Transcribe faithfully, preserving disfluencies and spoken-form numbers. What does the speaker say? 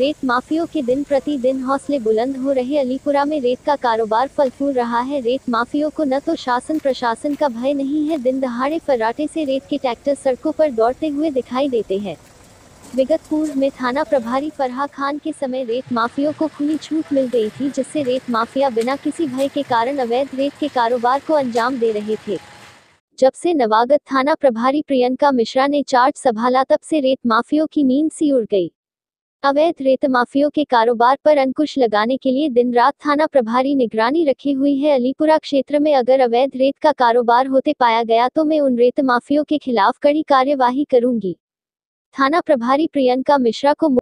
रेत माफियों के दिन प्रतिदिन हौसले बुलंद हो रहे। अलीपुरा में रेत का कारोबार फल फूल रहा है। रेत माफियों को न तो शासन प्रशासन का भय नहीं है। दिन दहाड़े फर्राटे से रेत के ट्रैक्टर सड़कों पर दौड़ते हुए दिखाई देते हैं। विगत पूर्व में थाना प्रभारी फरहा खान के समय रेत माफियों को खुली छूट मिल गई थी, जिससे रेत माफिया बिना किसी भय के कारण अवैध रेत के कारोबार को अंजाम दे रहे थे। जब से नवागत थाना प्रभारी प्रियंका मिश्रा ने चार्ज संभाला, तब से रेत माफियों की नींद सी उड़ गई। अवैध रेत माफियों के कारोबार पर अंकुश लगाने के लिए दिन रात थाना प्रभारी निगरानी रखी हुई है। अलीपुरा क्षेत्र में अगर अवैध रेत का कारोबार होते पाया गया तो मैं उन रेत माफियों के खिलाफ कड़ी कार्यवाही करूंगी। थाना प्रभारी प्रियंका मिश्रा को